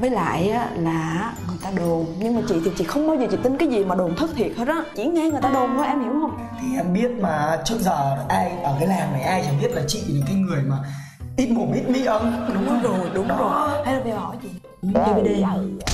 Với lại á là người ta đồn, nhưng mà chị thì chị không bao giờ chị tin cái gì mà đồn thất thiệt hết á. Chỉ nghe người ta đồn thôi, em hiểu không? Thì em biết mà, trước giờ ai ở cái làng này ai chẳng biết là chị là cái người mà ít mồm ít miệng. Đúng rồi, đúng rồi. Hay là bây giờ hỏi chị chơi BD.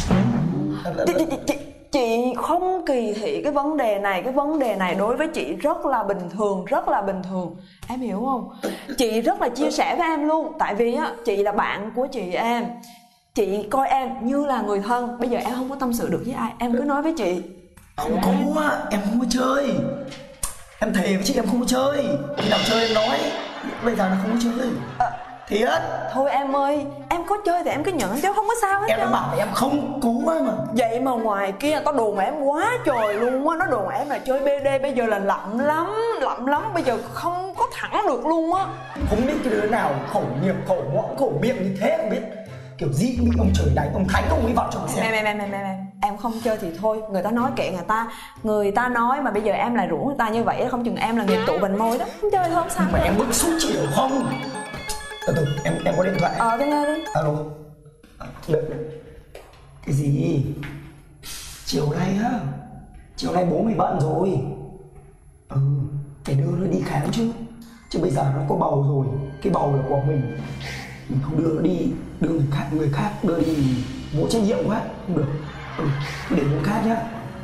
Chị không kỳ thị cái vấn đề này. Cái vấn đề này đối với chị rất là bình thường, rất là bình thường. Em hiểu không? Chị rất là chia sẻ với em luôn. Tại vì á, chị là bạn của chị em. Chị coi em như là người thân. Bây giờ em không có tâm sự được với ai, em cứ nói với chị. Không có, em không có chơi. Em thề với chị em không có chơi. Khi nào chơi em nói. Bây giờ là không có chơi. Thiệt. Thôi em ơi, em có chơi thì em cứ nhận chứ không có sao hết. Em đã bảo là em không có mà. Vậy mà ngoài kia người ta đồn em quá trời luôn á. Nó đồn em là chơi BD, bây giờ là lậm lắm. Bây giờ không có thẳng được luôn á. Không biết cái đứa nào khẩu nghiệp, khẩu mõm, khẩu miệng như thế không biết. Kiểu gì bị ông trời đánh, ông thánh ông ấy vào trong xe. Em không chơi thì thôi, người ta nói kệ người ta. Người ta nói mà bây giờ em lại rủ người ta như vậy, không chừng em là nghiệp tụ bành môi đó. Không chơi thôi không sao. Mà em bức xúc chị hiểu không? Từ em có điện thoại. Tôi nghe đi. Alo. Đợi. Cái gì? Chiều nay bố mày bận rồi. Phải đưa nó đi khám chứ. Chứ bây giờ nó có bầu rồi. Cái bầu là của mình không đưa nó đi, đưa người khác đưa đi vô trách nhiệm quá, không được. Để người khác nhá.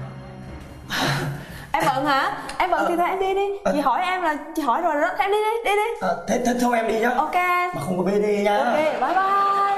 Em bận hả? Em bận thì thôi em đi đi. Chị hỏi em là chị hỏi rồi đó, em đi đi, đi đi. Thế thôi em đi nhá. Ok. Mà không có BD nhá. Ok, bye bye.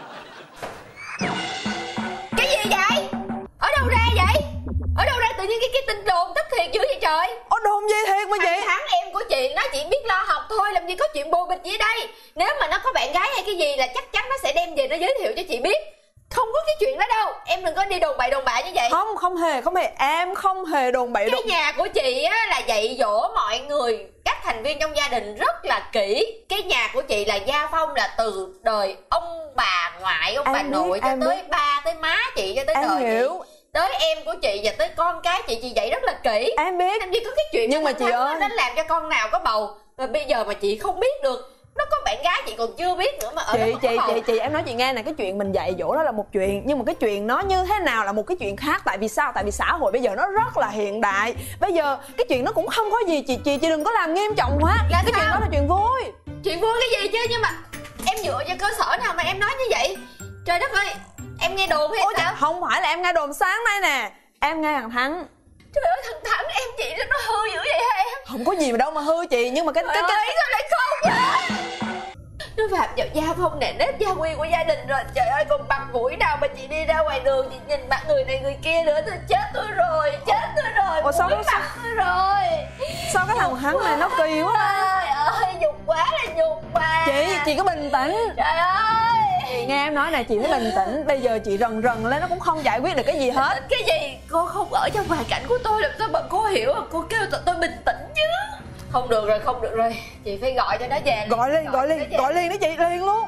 Cái gì vậy? Ở đâu ra vậy? Ở đâu ra tự nhiên cái tin đồn thất thiệt dữ vậy trời? Đồn gì thiệt mà chị? Thằng em của chị nó chỉ biết lo học thôi, làm gì có chuyện bồ bịch gì đây. Nếu mà nó có bạn gái hay cái gì là chắc chắn nó sẽ đem về nó giới thiệu cho chị biết. Không có cái chuyện đó đâu. Em đừng có đi đồn bậy đồn bạ như vậy. Không hề. Em không hề đồn bậy. Cái nhà của chị á là dạy dỗ mọi người, các thành viên trong gia đình rất là kỹ. Cái nhà của chị là gia phong là từ đời ông bà ngoại, ông bà nội cho tới ba tới má chị, cho tới đời chị, tới em của chị và tới con cái chị dạy rất là kỹ. Em biết. Làm gì có cái chuyện nhưng mà chị ơi, nó làm cho con nào có bầu rồi bây giờ mà chị không biết được. Nó có bạn gái chị còn chưa biết nữa mà ở chị em nói chị nghe nè, cái chuyện mình dạy dỗ đó là một chuyện, nhưng mà cái chuyện nó như thế nào là một cái chuyện khác. Tại vì sao? Tại vì xã hội bây giờ nó rất là hiện đại. Bây giờ cái chuyện nó cũng không có gì, chị đừng có làm nghiêm trọng quá. Là cái sao? chuyện đó là chuyện vui. Chuyện vui cái gì chứ? Nhưng mà em dựa vào cơ sở nào mà em nói như vậy? Trời đất ơi, em nghe đồn hay sao? Không phải là em nghe đồn, sáng nay nè em nghe thằng Thắng. Trời ơi, thằng Thắng em chị nó hư dữ vậy hả em? Không có gì mà đâu mà hư chị, nhưng mà cái sao lại không vậy? Nó phạm vào gia phong nề nếp gia quy của gia đình rồi. Trời ơi, còn bằng mũi nào mà chị đi ra ngoài đường chị nhìn mặt người này người kia nữa. Tôi chết tôi rồi. Ủa sao tôi rồi. Sao cái thằng Thắng này nó kỳ quá? Trời ơi, nhục quá là nhục mà. Chị cứ bình tĩnh. Trời ơi, nghe em nói này, chị phải bình tĩnh. Bây giờ chị rần lên nó cũng không giải quyết được cái gì hết. Cái gì? Cô không ở trong hoàn cảnh của tôi làm sao mà cô hiểu? Cô kêu tôi bình tĩnh chứ. Không được rồi, chị phải gọi cho nó về. Gọi liền đó chị, liền luôn.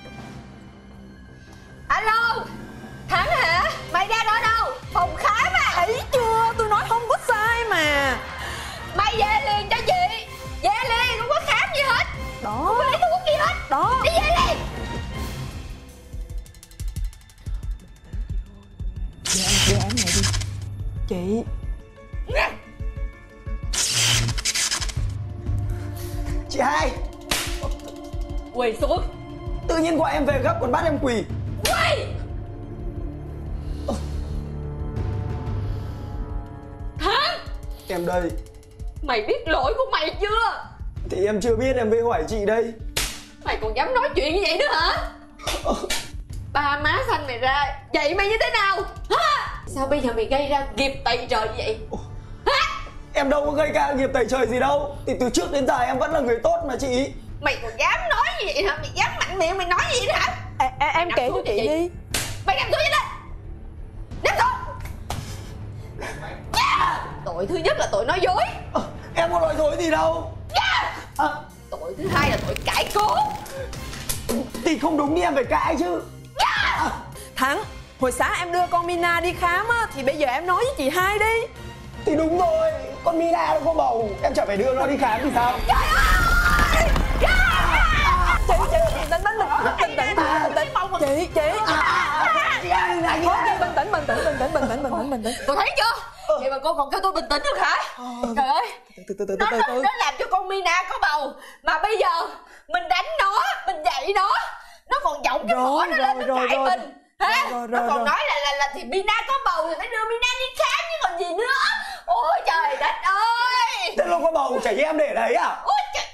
Alo, Thắng hả? Mày ra đó đâu? Phòng khám à? Thấy chưa, tôi nói không có sai mà. Mày về liền cho chị. Về liền, không có khám gì hết. Đó, không có lấy thuốc gì hết. Đó, đi về liền. Về em này đi chị. Chị hai, Quỳ xuống. tự nhiên gọi em về gấp còn bắt em quỳ. Quỳ. Thắng, Em đây. mày biết lỗi của mày chưa? Thì em chưa biết, em mới hỏi chị đây. Mày còn dám nói chuyện như vậy nữa hả? Ba má sanh mày ra vậy mày như thế nào hả? Sao bây giờ mày gây ra nghiệp tày trời như vậy hả? Em đâu có gây ra nghiệp tày trời gì đâu. Thì từ trước đến giờ em vẫn là người tốt mà chị. Mày còn dám nói như vậy hả? Mày dám mạnh miệng mày nói gì nữa hả? Em kể cho chị đi. Mày nằm xuống vậy đó. Nằm xuống. Tội thứ nhất là tội nói dối. Em có nói dối gì đâu. Tội thứ hai là tội cãi cố. Thì không đúng đi em phải cãi chứ. Thắng, hồi sáng em đưa con Mina đi khám á, thì bây giờ em nói với chị hai đi. Thì đúng rồi, con Mina nó có bầu, em chẳng phải đưa nó đi khám thì sao? Chị bình tĩnh. Chị lại Thôi bình tĩnh, bình tĩnh, bình tĩnh, bình tĩnh, bình tĩnh, bình tĩnh. Cô thấy chưa? Vậy mà cô còn kêu tôi bình tĩnh được hả? Trời ơi, nó làm cho con Mina có bầu. Mà bây giờ mình đánh nó, mình dạy nó còn giọng cái phỏ nó lên nó cãi mình hả? Nó còn nói là thì Mina có bầu thì phải đưa Mina đi khám chứ còn gì nữa. Ôi trời đất ơi. Thế lúc có bầu chảy em để đấy à? Ôi trời.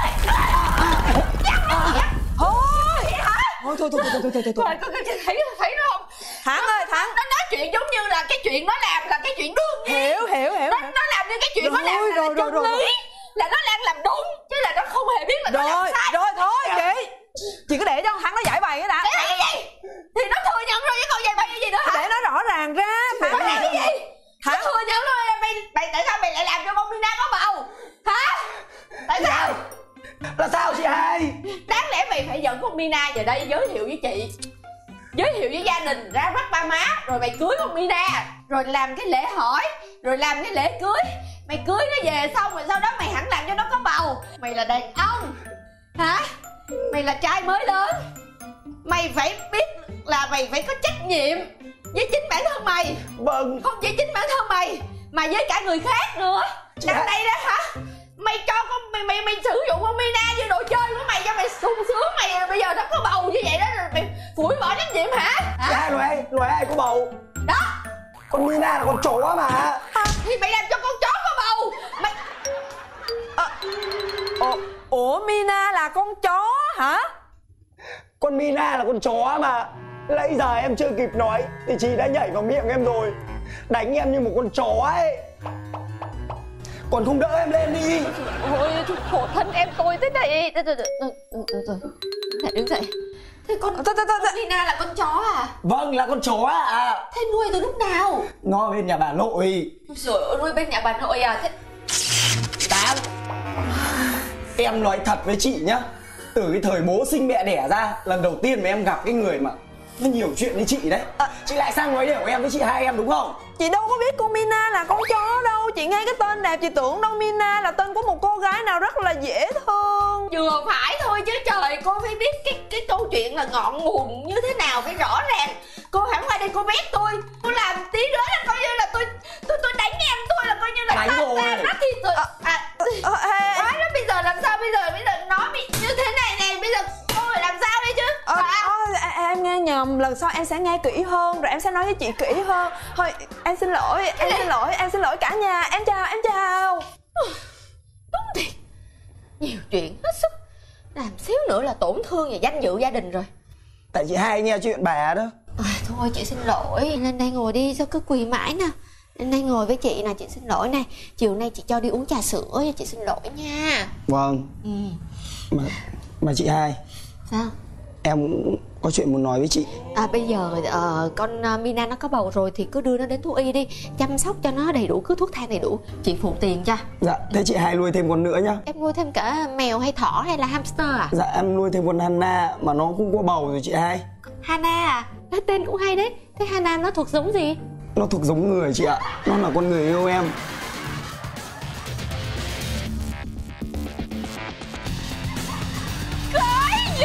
Thôi thôi Cô thấy nó không? Thắng ơi, Thắng. Nó nói chuyện giống như là cái chuyện nó làm là cái chuyện đương nhiên. Hiểu. Nó làm như cái chuyện nó làm là chân lý, là nó đang làm đúng chứ là nó không hề biết là nó làm sai. Rồi thôi chị cứ để cho Thắng nó giải bày cái đã. Để là cái gì? Thì nó thừa nhận rồi chứ còn giải bày cái gì nữa hả? Để nó rõ ràng ra. Rõ ràng cái gì? Nó Thắng thừa nhận rồi, mày tại sao mày lại làm cho con Mina có bầu? Hả? Tại sao? Là sao chị hai? Đáng lẽ mày phải dẫn con Mina về đây giới thiệu với chị, giới thiệu với gia đình, ra mắt ba má, rồi mày cưới con Mina, rồi làm cái lễ hỏi, rồi làm cái lễ cưới. Mày cưới nó về xong rồi sau đó mày hẳn làm cho nó có bầu. Mày là đàn ông hả? Mày là trai mới lớn, mày phải biết là mày phải có trách nhiệm với chính bản thân mày. Vâng. Không chỉ chính bản thân mày mà với cả người khác nữa. Đằng đây đó hả? Mày cho con mày sử dụng con Mina như đồ chơi của mày cho mày sung sướng, mày bây giờ nó có bầu như vậy đó rồi mày phủi bỏ trách nhiệm hả? Chị hai loài ai có bầu? Đó. Con Mina là con chó mà. Thì mày làm cho con chó có bầu. Mày Ủa Mina là con chó hả? Con Mina là con chó mà. Nãy giờ em chưa kịp nói thì chị đã nhảy vào miệng em rồi, đánh em như một con chó ấy. Còn không đỡ em lên đi. ôi khổ thân em tôi thế này. Đứng dậy. Thế con Mina là con chó à? Vâng, là con chó à. Thế nuôi từ lúc nào? Nó ở bên nhà bà nội. Rồi nuôi bên nhà bà nội à? Thế Tám. Em nói thật với chị nhá, từ cái thời bố sinh mẹ đẻ ra, lần đầu tiên mà em gặp cái người mà nó nhiều chuyện như chị đấy. Chị lại sang nói đều em với chị hai em đúng không? Chị đâu có biết con Mina là con chó đâu. Chị nghe cái tên đẹp chị tưởng đâu Mina là tên của một cô gái nào rất là dễ thương. vừa phải thôi chứ trời, cô phải biết cái câu chuyện là ngọn nguồn như thế nào phải rõ ràng. Cô hẳn qua đây cô biết tôi làm tí nữa là coi như là tôi đánh em tôi là coi như là đánh rồi nó thì tôi nói đó bây giờ làm sao bây giờ nó bị như thế này bây giờ cô phải làm sao đây chứ? Em nghe nhầm, lần sau em sẽ nghe kỹ hơn rồi em sẽ nói với chị kỹ hơn. Thôi em xin lỗi, em xin lỗi cả nhà. Em chào. Đúng thiệt, nhiều chuyện hết sức, làm xíu nữa là tổn thương và danh dự gia đình rồi. Tại chị hai nghe chuyện bà đó. Thôi chị xin lỗi, lên đây ngồi đi, sao cứ quỳ mãi nè. Lên đây ngồi với chị nè, chị xin lỗi này. Chiều nay chị cho đi uống trà sữa cho chị xin lỗi nha. Vâng. Mà chị hai, sao? Em có chuyện muốn nói với chị. Bây giờ con Mina nó có bầu rồi thì cứ đưa nó đến thú y đi, chăm sóc cho nó đầy đủ, cứ thuốc thang đầy đủ, chị phụ tiền cho. Dạ, thế chị hai nuôi thêm con nữa nhá. Em nuôi thêm cả mèo hay thỏ hay là hamster à? Dạ, em nuôi thêm con Hana mà nó cũng có bầu rồi chị hai. Hana à? Cái tên cũng hay đấy. Thế Hana nó thuộc giống gì? Nó thuộc giống người chị ạ. Nó là con người yêu em. Cái gì?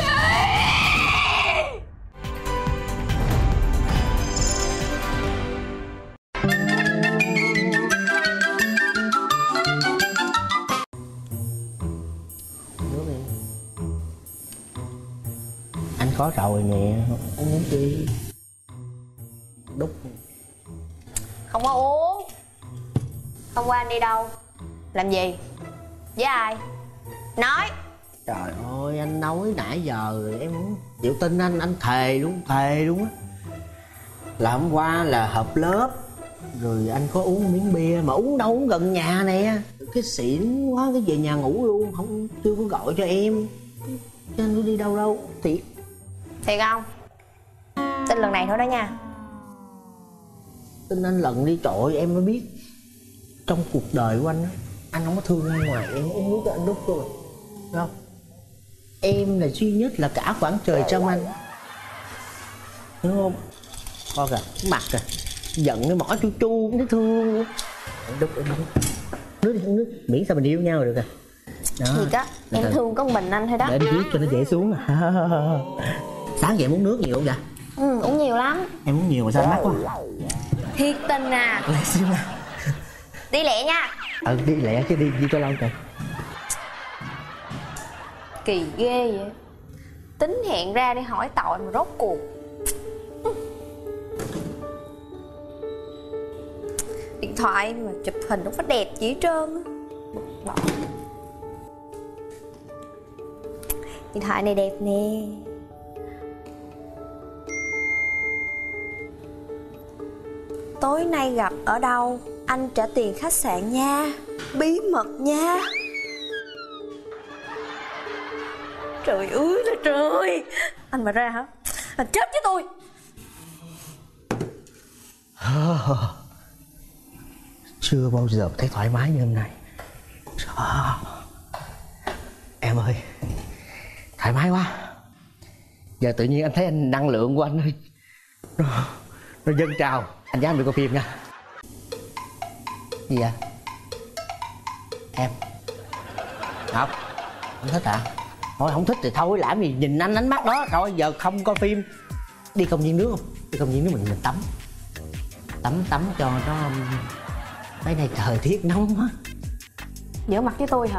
Anh có rồi nè, anh uống đi. Đúc. Không có uống. Hôm qua anh đi đâu? Làm gì? Với ai? Nói. Trời ơi, anh nói nãy giờ rồi em không chịu tin anh thề luôn á. Là hôm qua là họp lớp, rồi anh có uống miếng bia mà uống đâu, uống gần nhà nè. Cái xỉn quá, cái về nhà ngủ luôn, chưa có gọi cho em. Chứ anh có đi đâu thiệt. Thiệt không? Tin lần này thôi đó nha. Tin anh lần đi, trời ơi, em mới biết trong cuộc đời của anh á, anh không có thương ai ngoài em biết cho anh Đúc rồi, đúng không? Em là duy nhất là cả khoảng trời trong anh, đúng không? Coi kìa, cái mặt kìa, giận cái mỏ chu thấy thương luôn. Anh Đúc, nước đi, uống nước, miễn sao mình yêu nhau được kìa. Đó. Thiệt á, em thương có mình anh thôi đó. Để anh viết cho nó dễ xuống. Sáng dậy muốn nước nhiều không vậy? Ừ, uống nhiều lắm. Em uống nhiều mà sao anh mắc quá. Thiệt tình à. Lẹ xíu nha. Đi lẹ nha. Đi lẹ chứ đi cho lâu trời. Kỳ ghê vậy. Tính hẹn ra đi hỏi tội mà rốt cuộc. Điện thoại mà chụp hình không có đẹp gì hết trơn á. Bực bội. Điện thoại này đẹp nè. Tối nay gặp ở đâu, anh trả tiền khách sạn nha. Bí mật nha. Trời ơi là trời. Anh mà ra hả? Anh chết với tôi. Chưa bao giờ thấy thoải mái như hôm nay. Em ơi, thoải mái quá. Giờ tự nhiên anh thấy anh năng lượng của anh nó dâng trào. Anh dám đi coi phim nha. Gì vậy? Em không thích hả? Thôi không thích thì thôi, làm gì nhìn anh ánh mắt đó. Thôi giờ không coi phim, đi công viên nước không? Đi công viên nước mình tắm cho nó. Mấy này thời tiết nóng quá. Giở mặt với tôi hả?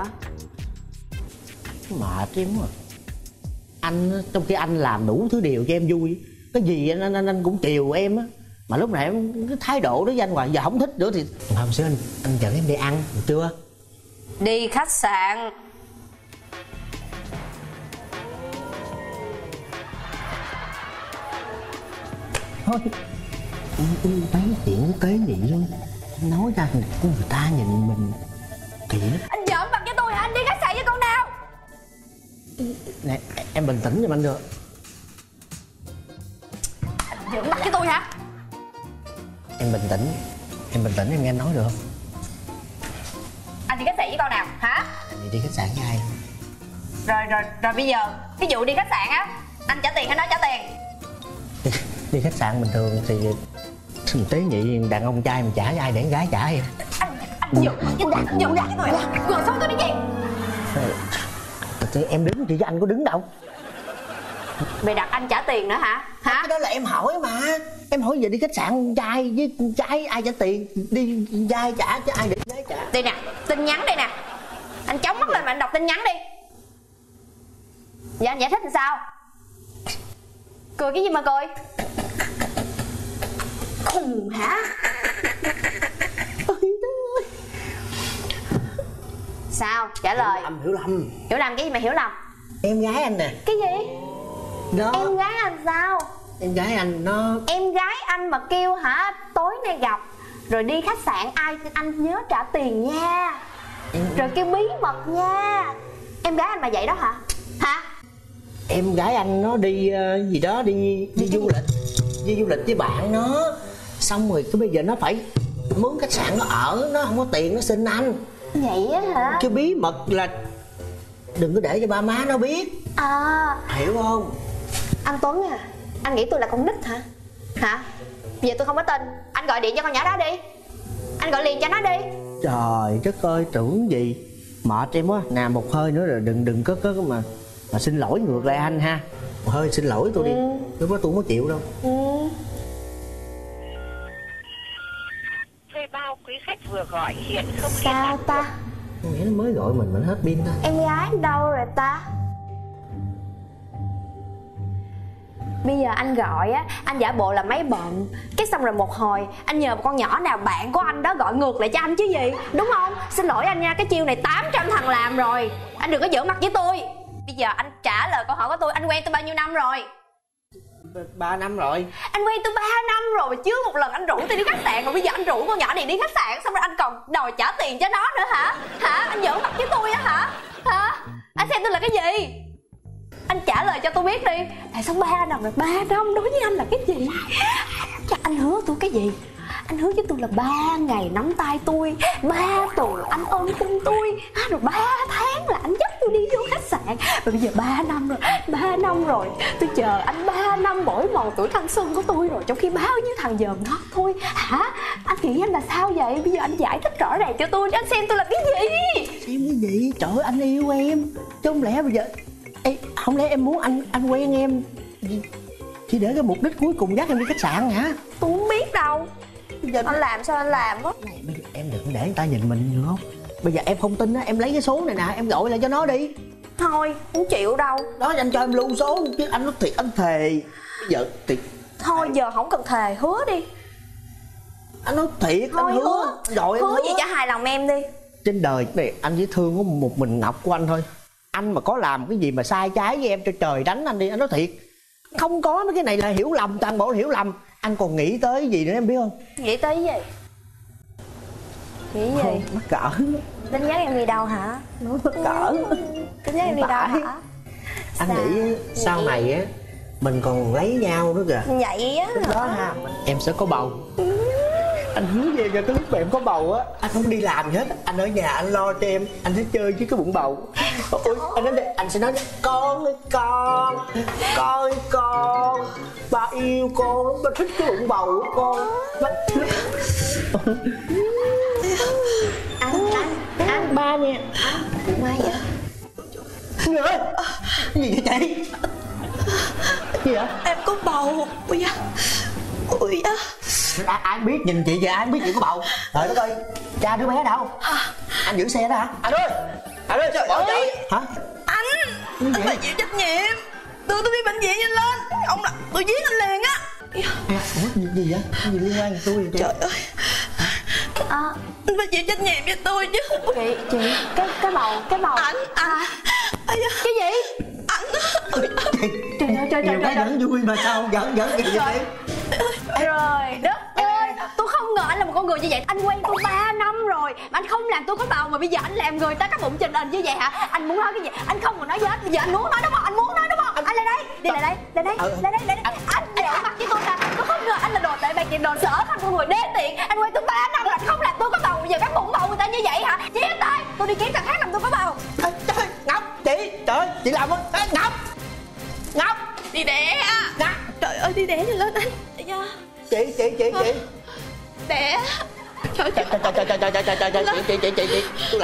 Mệt chứ mà. Anh trong khi anh làm đủ thứ điều cho em vui, cái gì anh cũng chiều em á, mà lúc này em cái thái độ đó với anh hoài. Giờ không thích nữa thì hôm xưa anh dẫn em đi ăn được chưa? Đi khách sạn. Thôi mấy chuyện tế nhị luôn, nói ra người ta nhìn mình kỳ lắm. Anh giỡn mặt với tôi hả? Anh đi khách sạn với con nào? Nè em bình tĩnh giùm anh được. Anh giỡn mặt với tôi hả? Em bình tĩnh em nghe anh nói được không? Anh đi khách sạn với con nào hả? Anh đi khách sạn với ai? Rồi bây giờ ví dụ đi khách sạn á, anh trả tiền hay nó trả tiền? Đi khách sạn bình thường thì tế nhị đàn ông trai mà trả cho ai để con gái trả vậy? Anh giỡn mặt với tôi, giỡn mặt với tôi là ngồi xuống tôi đi gì? Thì em đứng thì anh có đứng đâu. Mày đặt anh trả tiền nữa hả? Hả? Cái đó là em hỏi mà. Em hỏi giờ đi khách sạn trai với trai ai trả tiền? Đi trai trả chứ ai để gái trả? Đây nè, tin nhắn đây nè. Anh chống mắt lên mà anh đọc tin nhắn đi. Dạ anh giải thích làm sao? Cười cái gì mà cười? Khùng hả? Sao? Trả lời. Hiểu lầm. Hiểu lầm cái gì mà hiểu lầm? Em gái anh nè. Cái gì? Đó. Em gái anh sao? Em gái anh nó. Em gái anh mà kêu hả? Tối nay gặp rồi đi khách sạn ai anh nhớ trả tiền nha. Rồi kêu bí mật nha. Em gái anh mà vậy đó hả? Hả? Em gái anh nó đi gì đó, đi du lịch. Đi du lịch với bạn nó. Xong rồi cái bây giờ nó phải mướn khách sạn nó ở, nó không có tiền nó xin anh. Vậy á hả? Chứ bí mật là đừng có để cho ba má nó biết. À, hiểu không? anh Tuấn à, anh nghĩ tôi là con nít hả? Hả? Bây giờ tôi không có tin. Anh gọi điện cho con nhỏ đó đi. Anh gọi liền cho nó đi. Trời đất ơi, tưởng gì. Mệt em quá, nằm một hơi nữa rồi đừng có mà xin lỗi ngược lại anh ha. Một hơi xin lỗi tôi đi. Lúc đó tôi không có chịu đâu. Thuê bao quý khách vừa gọi hiện không liên Sao lạc ta? Có nghĩa nó mới gọi mình mà nó hết pin ta. Em gái đâu rồi ta? Bây giờ anh gọi á, anh giả bộ là máy bận. Cái xong rồi một hồi anh nhờ một con nhỏ nào bạn của anh đó gọi ngược lại cho anh chứ gì. Đúng không? Xin lỗi anh nha, cái chiêu này 800 thằng làm rồi. Anh đừng có giỡn mặt với tôi. Bây giờ anh trả lời câu hỏi của tôi. Anh quen tôi bao nhiêu năm rồi? 3 năm rồi. Anh quen tôi 3 năm rồi. Chứ một lần anh rủ tôi đi khách sạn, rồi bây giờ anh rủ con nhỏ này đi khách sạn, xong rồi anh còn đòi trả tiền cho nó nữa hả? Hả? Anh giỡn mặt với tôi á hả? Hả? Anh xem tôi là cái gì? Anh trả lời cho tôi biết đi. Tại sao 3 năm rồi? 3 năm đối với anh là cái gì? Anh hứa tôi cái gì? Anh hứa với tôi là 3 ngày nắm tay tôi, 3 tuần anh ôm cung tôi, rồi 3 tháng là anh dắt tôi đi vô khách sạn. Rồi bây giờ 3 năm rồi, 3 năm rồi. Tôi chờ anh 3 năm mỗi mòn tuổi thanh xuân của tôi rồi. Trong khi bao nhiêu thằng dòm nó thôi. Hả? Anh nghĩ anh là sao vậy? Bây giờ anh giải thích rõ ràng cho tôi. Anh xem tôi là cái gì? Xem cái gì? Trời ơi, anh yêu em. Chứ không lẽ bây giờ... Ê, không lẽ em muốn anh quen em Chỉ để cái mục đích cuối cùng dắt em đi khách sạn hả? Tôi không biết đâu. Anh làm sao anh làm á? Bây giờ em đừng để người ta nhìn mình được không? Bây giờ em không tin á, em lấy cái số này nè, em gọi lại cho nó đi. Thôi, không chịu đâu. Đó, anh cho em lưu số chứ anh nói thiệt, anh thề. Bây giờ thiệt. Thôi giờ không cần thề, hứa đi. Anh nói thiệt, Thôi anh hứa. Rồi hứa gì cho hài lòng em đi. Trên đời này anh chỉ thương có một mình Ngọc của anh thôi. Anh mà có làm cái gì mà sai trái với em cho trời đánh anh đi, anh nói thiệt. Không có mấy cái này là hiểu lầm, toàn bộ là hiểu lầm. Anh còn nghĩ tới cái gì nữa em biết không? Nghĩ tới cái gì? Nghĩ gì? Không, mắc cỡ. Tính dắt em đi đâu hả? Nó mắc cỡ. Tính dắt em đi đâu hả? Anh nghĩ sau này á mình còn lấy nhau nữa kìa. Vậy á? Lúc đó ha, em sẽ có bầu. Anh hứa về cái lúc mà em có bầu á, anh không đi làm gì hết, anh ở nhà anh lo cho em, anh sẽ chơi với cái bụng bầu. Ôi, anh nói đây, anh sẽ nói con ơi con ơi con, ba yêu con, ba thích cái bụng bầu của con. Anh Ba nè. Mai vậy? Người ơi, cái gì vậy chị? Gì vậy? Em có bầu. Ui da. Ui da. Ai biết nhìn chị vậy, ai biết chị có bầu. Trời đất ơi, cha đứa bé đâu? Anh giữ xe đó hả? Anh ơi, Trời ơi. hả? Anh phải chịu trách nhiệm. Đưa tôi đi bệnh viện nhanh lên. Ông là tôi giết anh liền á. Ủa gì vậy? Cái gì liên quan đến tôi vậy chị? Trời ơi. Anh phải chịu trách nhiệm với tôi chứ. Chị cái bầu Anh Ây da. cái gì? Anh Trời Nhiều cái vẫn vui mà sao giỡn gì vậy? Trời đất ơi, tôi không ngờ anh là một con người như vậy. Anh quen tôi 3 năm rồi mà anh không làm tôi có bầu, mà bây giờ anh làm người ta cái bụng trình hình như vậy hả? Anh muốn nói cái gì? Anh không còn nói gì hết. Bây giờ anh muốn nói đúng không? Anh muốn nói đúng không? Anh lại đây, đi lại đây, lại đây, lại đây, lại đây. Anh giỡn mặt với tôi là tôi không ngờ anh là đồ tệ bạc tiền, đồ sở thành con người đê tiện. Anh quen tôi 3 năm là không làm tôi có bầu, bây giờ cái bụng bầu người ta như vậy hả? Chia tay, tôi đi kiếm thằng khác làm tôi có bầu. Trời, Ngọc, chị, trời ơi, chị làm không? Ngọc, đi đẻ á. Trời ơi đi đẻ nhanh lên anh. chị Đẻ. Trời chị, tôi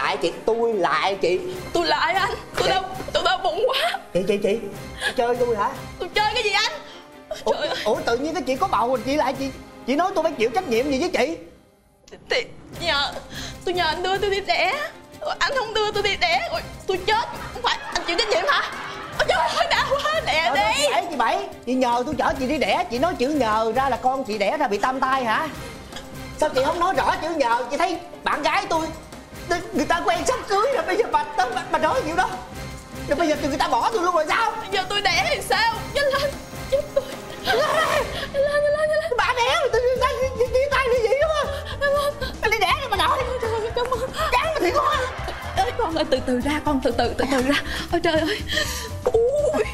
lại anh, tôi đau bụng quá. chị chơi tôi hả? Tôi chơi cái gì anh? Ủa tự nhiên cái chị có bầu chị lại chị nói tôi phải chịu trách nhiệm gì với chị? Thì tôi nhờ anh đưa tôi đi đẻ. Anh không đưa tôi đi đẻ rồi tôi chết, không phải anh chịu trách nhiệm hả? Ôi trời ơi đau quá, đẻ đi. Đẻ chị Bảy, chị nhờ tôi chở chị đi đẻ, chị nói chữ nhờ ra là con chị đẻ ra bị tam tai hả? Sao chị không nói rõ chữ nhờ? Chị thấy bạn gái tôi người ta quen sắp cưới rồi, bây giờ bà nói kiểu đó rồi bây giờ người ta bỏ tôi luôn rồi sao? Bây giờ tôi đẻ thì sao? Nhanh lên, giúp tôi. Nhanh lên. Bà đẻ rồi tôi chia tay như vậy đúng không? Bà đi đẻ rồi bà nội. Trời ơi, cảm ơn. Chán mà thiệt quá. Ơi con ơi, từ từ ra con, từ từ ra. Ôi trời ơi. Ui.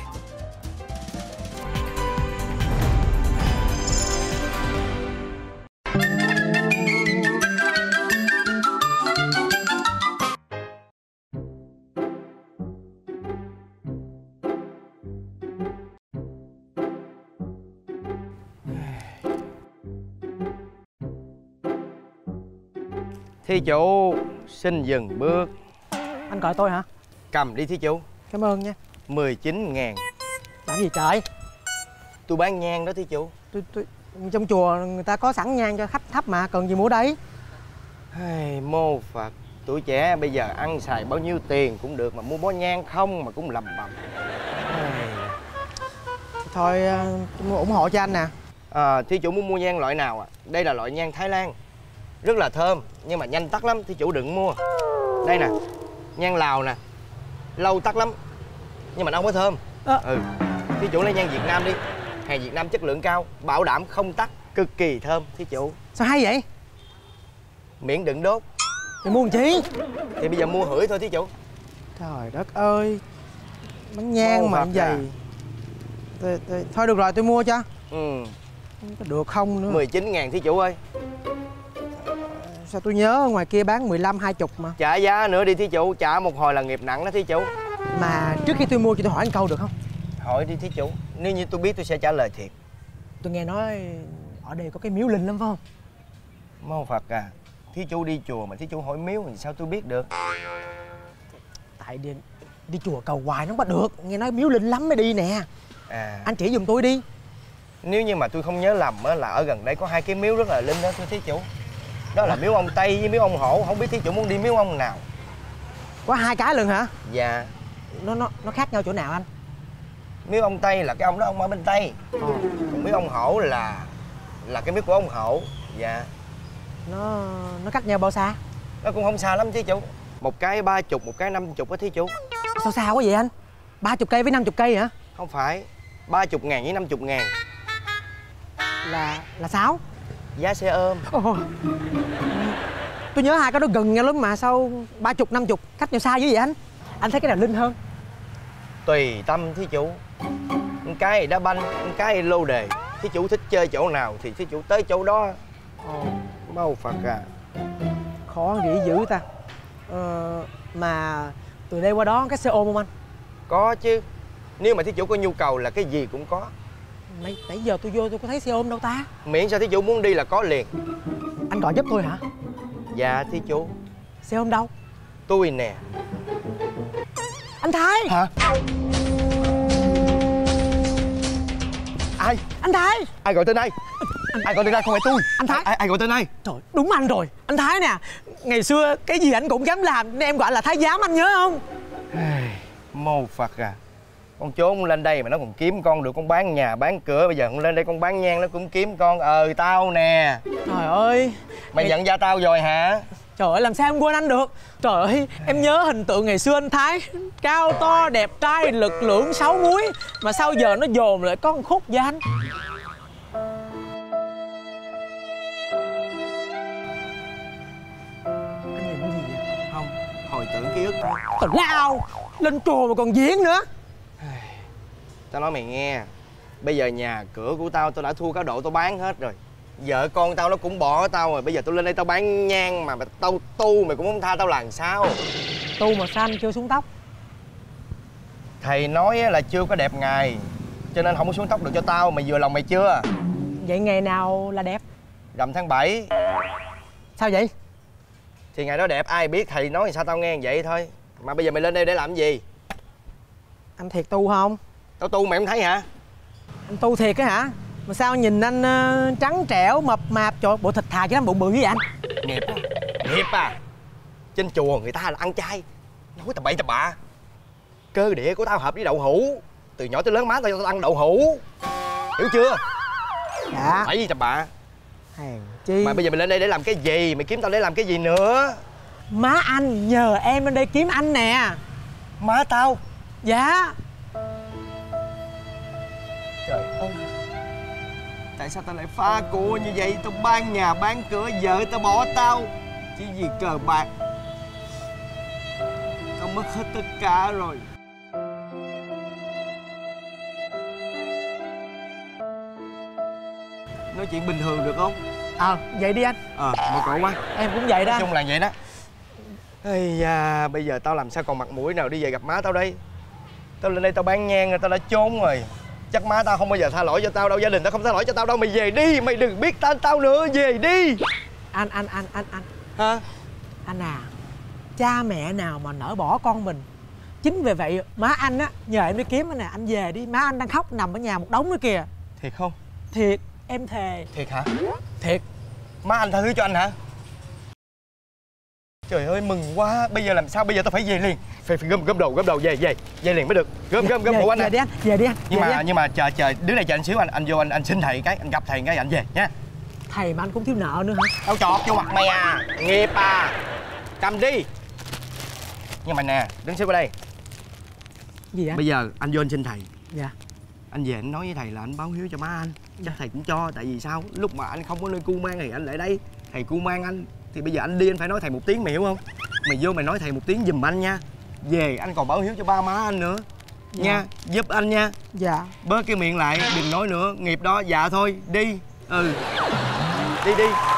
Thí chủ xin dừng bước. Anh gọi tôi hả? Cầm đi thí chủ. Cảm ơn nha. 19.000. Làm gì trời? Tôi bán nhang đó thí chủ. Tôi trong chùa người ta có sẵn nhang cho khách thắp mà, cần gì mua đây? Mô Phật, tuổi trẻ bây giờ ăn xài bao nhiêu tiền cũng được, mà mua bó nhang không mà cũng lầm bầm. Thôi ủng hộ cho anh nè. Thí chủ muốn mua nhang loại nào ạ? Đây là loại nhang Thái Lan, rất là thơm nhưng mà nhanh tắt lắm, thí chủ đừng mua. Đây nè, nhang Lào nè, lâu tắt lắm nhưng mà nó không có thơm. Thí chủ lấy nhang Việt Nam đi, hàng Việt Nam chất lượng cao, bảo đảm không tắt, cực kỳ thơm thí chủ. Sao hay vậy? Miễn đừng đốt. Thì mua làm chi? Thì bây giờ mua hửi thôi thí chủ. Trời đất ơi, bánh nhang mà vậy. Thôi được rồi, tôi mua cho. Có được không nữa. 19.000 thí chủ ơi. Sao tôi nhớ ngoài kia bán 15-20 mà. Trả giá nữa đi thí chủ, trả một hồi là nghiệp nặng đó thí chủ. Mà trước khi tôi mua cho tôi hỏi anh câu được không? Hỏi đi thí chủ, nếu như tôi biết tôi sẽ trả lời thiệt. Tôi nghe nói ở đây có cái miếu linh lắm phải không? Mô Phật à, thí chủ đi chùa mà thí chủ hỏi miếu thì sao tôi biết được? Tại đi chùa cầu hoài nó không có được, nghe nói miếu linh lắm mới đi nè. Anh chỉ giùm tôi đi. Nếu như mà tôi không nhớ lầm á, là ở gần đây có hai cái miếu rất là linh đó thưa thí chủ. Đó là miếu ông Tây với miếu ông Hổ. Không biết thí chủ muốn đi miếu ông nào? Có hai cái luôn hả? Dạ. Nó khác nhau chỗ nào anh? Miếu ông Tây là cái ông đó, ông ở bên Tây. Còn miếu ông Hổ là cái miếu của ông Hổ. Dạ. Nó cách nhau bao xa? Nó cũng không xa lắm thí chủ. Một cái 30, một cái 50 á thí chủ. Sao xa quá vậy anh? 30 cây với 50 cây hả? Không phải, 30.000 với 50.000. Là sao? Giá xe ôm. Tôi nhớ hai cái đó gần nhau lắm mà sao 30, 50 cách nhau xa dữ vậy anh? Anh thấy cái nào linh hơn? Tùy tâm thí chủ. Một cái đá banh, một cái lô đề. Thí chủ thích chơi chỗ nào thì thí chủ tới chỗ đó. Mau Phật à. Khó nghĩ dữ ta. Mà từ đây qua đó cái xe ôm không anh? Có chứ. Nếu mà thí chủ có nhu cầu là cái gì cũng có. Nãy giờ tôi vô tôi có thấy xe ôm đâu ta. Miễn sao thí chủ muốn đi là có liền. Anh gọi giúp tôi hả? Dạ thí chủ. Xe ôm đâu? Tôi nè. Anh Thái. Hả? Ai? Anh Thái. Ai gọi tên ai? Ai gọi tên ai? Không phải tôi. Anh Thái. Ai gọi tên ai? Trời, đúng anh rồi. Anh Thái nè. Ngày xưa cái gì anh cũng dám làm nên em gọi là Thái giám, anh nhớ không? Mô Phật à. Con trốn lên đây mà nó còn kiếm con được, con bán nhà bán cửa. Bây giờ con lên đây con bán nhang nó cũng kiếm con. Tao nè. Trời ơi. Mày nhận ra tao rồi hả? Trời ơi, làm sao em quên anh được. Trời ơi, em nhớ hình tượng ngày xưa anh Thái cao to, đẹp trai, lực lưỡng, sáu múi. Mà sao giờ nó dồn lại có một khúc vậy anh? Anh nhìn cái gì vậy? Không, hồi tưởng ký ức. Tào lao, lên chùa mà còn diễn nữa. Tao nói mày nghe. Bây giờ nhà cửa của tao đã thua cá độ, tao bán hết rồi. Vợ con tao nó cũng bỏ tao rồi. Bây giờ tôi lên đây tao bán nhang mà tao tu mày cũng không tha tao làm sao? Tu mà sao anh chưa xuống tóc? Thầy nói là chưa có đẹp ngày cho nên không có xuống tóc được cho tao. Mày vừa lòng mày chưa? Vậy ngày nào là đẹp? Rằm tháng 7. Sao vậy? Thì ngày đó đẹp ai biết, thầy nói sao tao nghe vậy thôi. Mà bây giờ mày lên đây để làm gì? Anh thiệt tu không? Tao tu mày không thấy hả? Anh tu thiệt á hả? Mà sao nhìn anh trắng trẻo, mập mạp, trời bộ thịt thà chứ lắm, bụng bự với vậy anh? Nghiệp á. Nghiệp à. Trên chùa người ta là ăn chay. Nói tầm bậy tầm bạ. Cơ địa của tao hợp với đậu hũ. Từ nhỏ tới lớn má tao ăn đậu hũ. Hiểu chưa? Dạ. Phải gì tầm bạ. Hèn chi. Mà bây giờ mày lên đây để làm cái gì? Mày kiếm tao để làm cái gì nữa? Má anh nhờ em lên đây kiếm anh nè. Má tao? Dạ. Trời ơi. Tại sao tao lại phá của như vậy? Tao bán nhà bán cửa, vợ tao bỏ tao chỉ vì cờ bạc. Tao mất hết tất cả rồi. Nói chuyện bình thường được không? Vậy đi anh. Một cậu quá. Em cũng vậy đó. Nói chung là vậy đó. Ây da, bây giờ tao làm sao còn mặt mũi nào đi về gặp má tao đây? Tao lên đây tao bán nhang rồi tao đã trốn rồi. Chắc má tao không bao giờ tha lỗi cho tao đâu, gia đình tao không tha lỗi cho tao đâu. Mày về đi, mày đừng biết tao nữa, về đi. Anh Hả? Anh à, cha mẹ nào mà nỡ bỏ con mình. Chính vì vậy má anh á nhờ em đi kiếm anh nè. Anh về đi, má anh đang khóc nằm ở nhà một đống nữa kìa. Thiệt không? Thiệt, em thề. Thiệt hả? Thiệt. Má anh tha thứ cho anh hả? Trời ơi mừng quá. Bây giờ làm sao? Bây giờ tao phải về liền. Phải gom đồ về liền mới được. Gom bộ anh. Về đi anh, về đi anh. Nhưng mà chờ đứng đây chờ anh xíu. Anh vô anh xin thầy cái, anh gặp thầy cái anh về nha. Thầy mà anh cũng thiếu nợ nữa hả? Tao chọt vô mặt mày à. Nghiệp à. Cầm đi. Nhưng mà nè, đứng xíu qua đây. Gì anh? Bây giờ anh vô anh xin thầy. Dạ. Anh về anh nói với thầy là anh báo hiếu cho má anh. Chắc thầy cũng cho. Tại vì sao? Lúc mà anh không có nơi cưu mang thì anh lại đây. Thầy cưu mang anh. Thì bây giờ anh đi anh phải nói thầy một tiếng, mày hiểu không? Mày vô mày nói thầy một tiếng giùm anh nha. Về anh còn báo hiếu cho ba má anh nữa. Dạ. Nha, giúp anh nha. Dạ. Bớt cái miệng lại, đừng nói nữa. Nghiệp đó, dạ thôi, đi. Đi